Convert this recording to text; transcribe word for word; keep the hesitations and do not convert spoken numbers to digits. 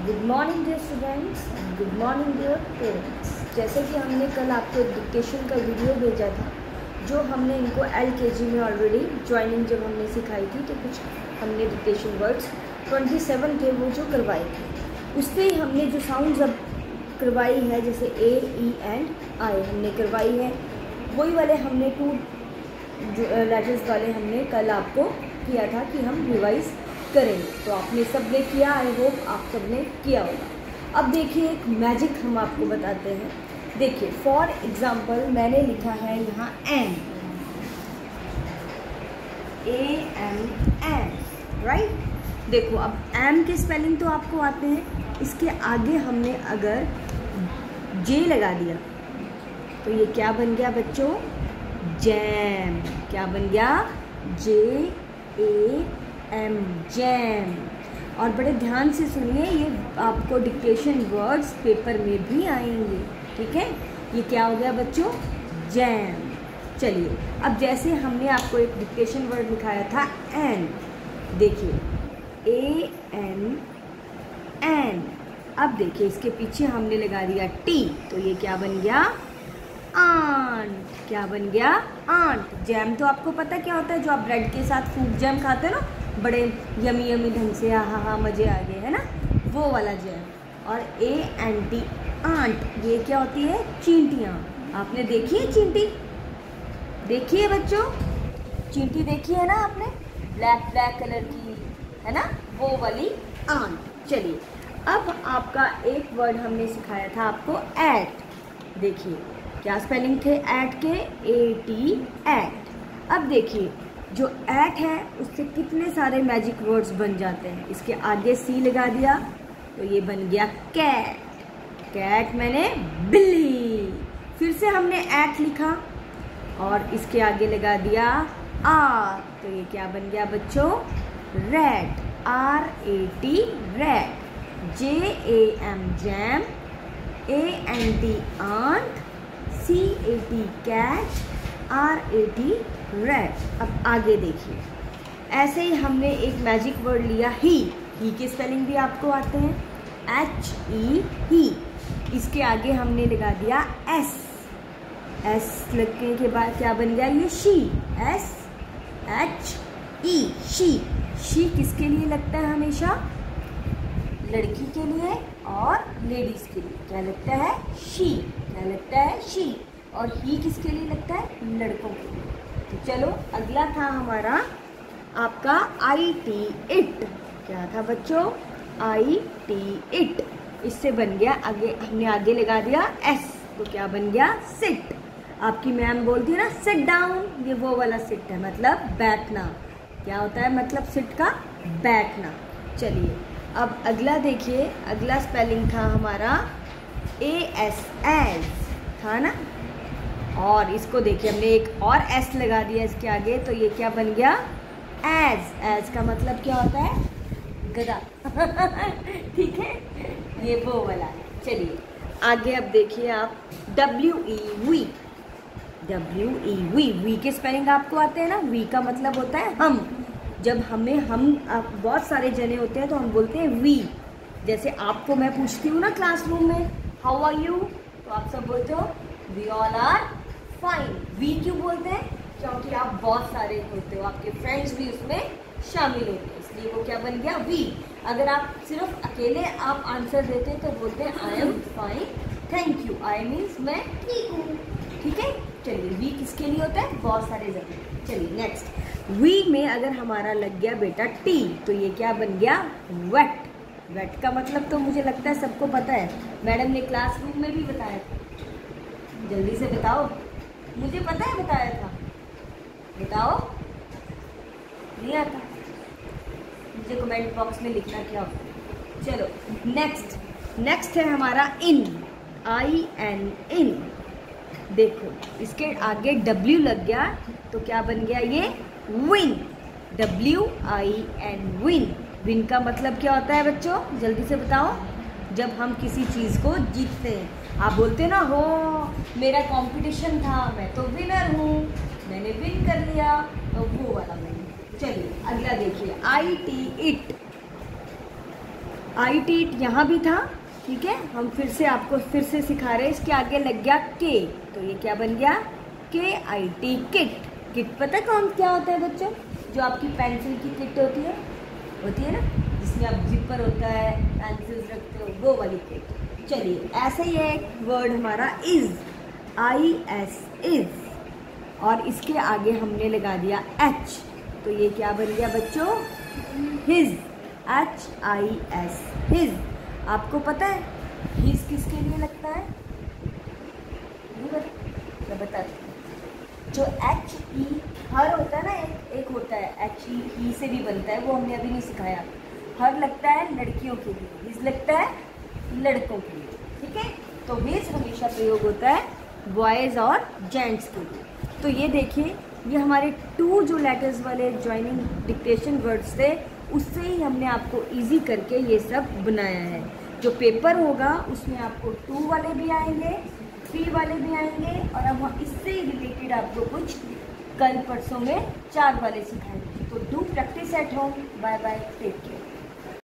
Good morning dear students, good morning dear parents. जैसे कि हमने कल आपको डिक्टेशन का वीडियो भेजा था जो हमने इनको एल के जी में ऑलरेडी ज्वाइनिंग जब हमने सिखाई थी तो कुछ हमने डिक्टेशन वर्ड्स सत्ताईस थे वो जो करवाए थे, उससे ही हमने जो साउंड्स अब करवाई है जैसे ए ई एंड आई हमने करवाई है, वही वाले हमने टू लेटर्स वाले हमने कल आपको किया था कि हम रिवाइज करेंगे। तो आपने सब ने किया, आई होप आप सब ने किया होगा। अब देखिए एक मैजिक हम आपको बताते हैं। देखिए फॉर एग्जांपल मैंने लिखा है यहाँ M, A M M, right. देखो अब एम के स्पेलिंग तो आपको आते हैं, इसके आगे हमने अगर जे लगा दिया तो ये क्या बन गया बच्चों? जैम। क्या बन गया? J A M, jam. और बड़े ध्यान से सुनिए, ये आपको डिक्टेशन वर्ड्स पेपर में भी आएंगे, ठीक है। ये क्या हो गया बच्चों? जैम। चलिए अब जैसे हमने आपको एक डिक्टेशन वर्ड लिखाया था एन, देखिए ए एन एन। अब देखिए इसके पीछे हमने लगा दिया टी, तो ये क्या बन गया? आंट। क्या बन गया? आंट। जैम तो आपको पता क्या होता है, जो आप ब्रेड के साथ फ्रूट जैम खाते हो ना, बड़े यमी यमी ढंग से, हाँ हाँ मज़े आ गए, है ना, वो वाला जैम। और ए एन टी, आंट, ये क्या होती है? चींटियाँ। आपने देखी है चींटी? देखी है बच्चों? चींटी देखी है ना आपने, ब्लैक ब्लैक कलर की, है ना, वो वाली आंट। चलिए अब आपका एक वर्ड हमने सिखाया था आपको एट। देखिए क्या स्पेलिंग थे एट के? A T, at. अब देखिए जो एट है उससे कितने सारे मैजिक वर्ड्स बन जाते हैं। इसके आगे सी लगा दिया तो ये बन गया कैट। कैट मैंने बिल्ली। फिर से हमने एट लिखा और इसके आगे लगा दिया आर, तो ये क्या बन गया बच्चों? Rat. R A T, rat. J A M, jam. A N T, ant. C A T, cat. R A T, rat. अब आगे देखिए, ऐसे ही हमने एक मैजिक वर्ड लिया ही। ही के स्पेलिंग भी आपको आते हैं, एच ई, ही। इसके आगे हमने लगा दिया एस। एस लगने के बाद क्या बन गया? ये she. S H E, she. She किसके लिए लगता है हमेशा? लड़की के लिए और लेडीज के लिए क्या लगता है? शी। क्या लगता है? शी। और ही किसके लिए लगता है? लड़कों के लिए। तो चलो अगला था हमारा आपका आई टी, इट। क्या था बच्चों? I T, it. इससे बन गया आगे, हमने आगे लगा दिया एस, तो क्या बन गया? सिट। आपकी मैम बोलती है ना सिट डाउन, ये वो वाला सिट है, मतलब बैठना। क्या होता है मतलब सिट का? बैठना। चलिए अब अगला देखिए, अगला स्पेलिंग था हमारा ए एस, एज था ना। और इसको देखिए हमने एक और एस लगा दिया इसके आगे, तो ये क्या बन गया? एज। एज का मतलब क्या होता है? गधा। ठीक है, ये वो वाला है। चलिए आगे अब देखिए आप W E, we. W E, we. We के स्पेलिंग आपको आते हैं ना। वी का मतलब होता है हम। जब हमें हम आप बहुत सारे जने होते हैं तो हम बोलते हैं वी। जैसे आपको मैं पूछती हूँ ना क्लासरूम में हाउ आर यू, तो आप सब बोलते हो we all are fine. We क्यों बोलते हैं? क्योंकि आप बहुत सारे होते हो, आपके फ्रेंड्स भी उसमें शामिल होते हैं, इसलिए वो क्या बन गया? वी। अगर आप सिर्फ अकेले आप आंसर देते तो बोलते हैं I am fine, thank you. I means मैं ठीक हूँ, ठीक है। चलिए वी किसके लिए होता है? बहुत सारे जगह। चलिए नेक्स्ट, वी में अगर हमारा लग गया बेटा टी, तो ये क्या बन गया? वेट। वेट का मतलब तो मुझे लगता है सबको पता है, मैडम ने क्लासरूम में भी बताया था। जल्दी से बताओ, मुझे पता है बताया था, बताओ। नहीं आता? मुझे कमेंट बॉक्स में लिखना क्या होता है। चलो नेक्स्ट, नेक्स्ट है हमारा इन, आई एन, इन। देखो इसके आगे डब्ल्यू लग गया तो क्या बन गया? ये win. W I N, win. Win का मतलब क्या होता है बच्चों? जल्दी से बताओ। जब हम किसी चीज़ को जीतते हैं, आप बोलते ना हो मेरा कंपटीशन था, मैं तो विनर हूँ, मैंने विन कर लिया, तो वो वाला विन। चलिए अगला देखिए I T, it. I T यहाँ भी था, ठीक है। हम फिर से आपको फिर से सिखा रहे हैं, इसके आगे लग गया के, तो ये क्या बन गया, के आई टी किट। किट पता कौन क्या होता है बच्चों, जो आपकी पेंसिल की किट होती है होती है ना, जिसमें आप जिपर होता है, पेंसिल रखते हो, वो वाली किट। चलिए ऐसा ही है एक वर्ड हमारा इज, आई एस इज, और इसके आगे हमने लगा दिया एच, तो ये क्या बन गया बच्चों, his, H I S, his. आपको पता है हिज किसके लिए लगता है, मैं बताती हूँ। जो एच ई हर होता है ना, एक एक होता है एच ई ई से भी बनता है, वो हमने अभी नहीं सिखाया। हर लगता है लड़कियों के लिए, हिज लगता है लड़कों के लिए, ठीक है। तो हिज हमेशा प्रयोग होता है बॉयज़ और जेंट्स के लिए। तो ये देखिए, ये हमारे टू जो लेटर्स वाले ज्वाइनिंग डिक्टेशन वर्ड्स थे, उससे ही हमने आपको इजी करके ये सब बनाया है। जो पेपर होगा उसमें आपको टू वाले भी आएंगे, थ्री वाले भी आएंगे, और अब हम इससे ही रिलेटेड आपको कुछ कल परसों में चार वाले सिखाएंगे। तो do practice at home. Bye bye, take care.